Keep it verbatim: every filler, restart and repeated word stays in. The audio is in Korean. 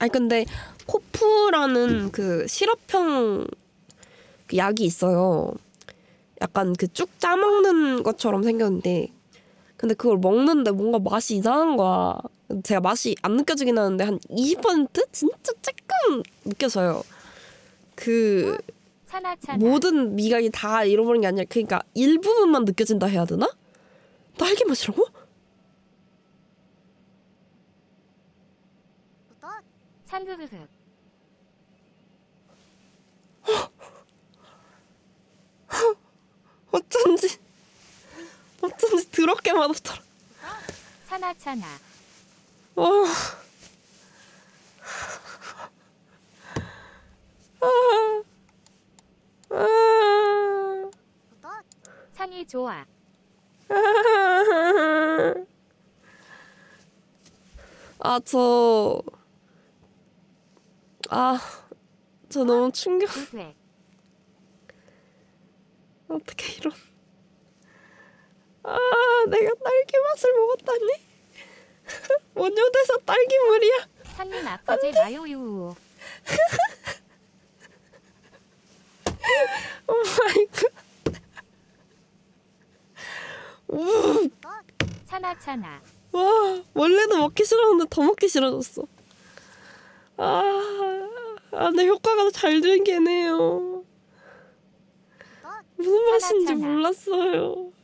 아니 근데 코프라는 그 시럽형 그 약이 있어요. 약간 그 쭉 짜먹는 것처럼 생겼는데 근데 그걸 먹는데 뭔가 맛이 이상한 거야. 제가 맛이 안 느껴지긴 하는데 한 이십 퍼센트? 진짜 조금 느껴져요. 그 차나 차나. 모든 미각이 다 잃어버린 게 아니라 그러니까 일부분만 느껴진다 해야 되나? 딸기 맛이라고? 찬흐흐흐. 어쩐지 어쩐지 더럽게 맛없더라. 차나 차나. 와. 아. 아. 상이 좋아. 아, 저, 아, 저 너무 충격. 왜? 어떻게 이런. 아, 내가 딸기 맛을 먹었다니? 원효대사 딸기물이야. 상님 아프지 마요유. 오 마이 갓. 우. 차나 차나. 와, 원래도 먹기 싫었는데 더 먹기 싫어졌어. 아, 아, 내 효과가 잘 들게네요. 무슨 맛인지 몰랐어요.